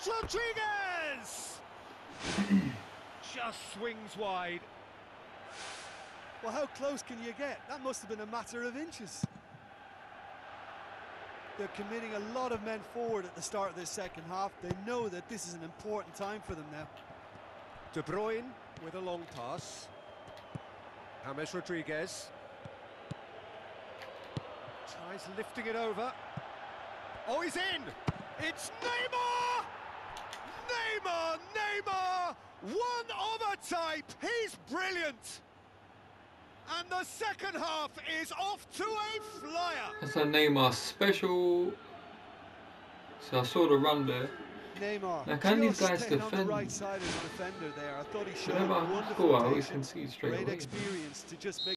Rodriguez! Just swings wide. Well, how close can you get? That must have been a matter of inches. They're committing a lot of men forward at the start of this second half. They know that this is an important time for them now. De Bruyne with a long pass. James Rodriguez. Tries lifting it over. Oh, he's in! It's Neymar! Neymar! Neymar! One of a type! He's brilliant! And the second half is off to a flyer! That's a Neymar special. So I saw the run there. Neymar, Now can these just guys staying on the defend? right side of the defender there. I thought he showed Whenever I wonderful score, I always patience, concede straight great away. experience to just make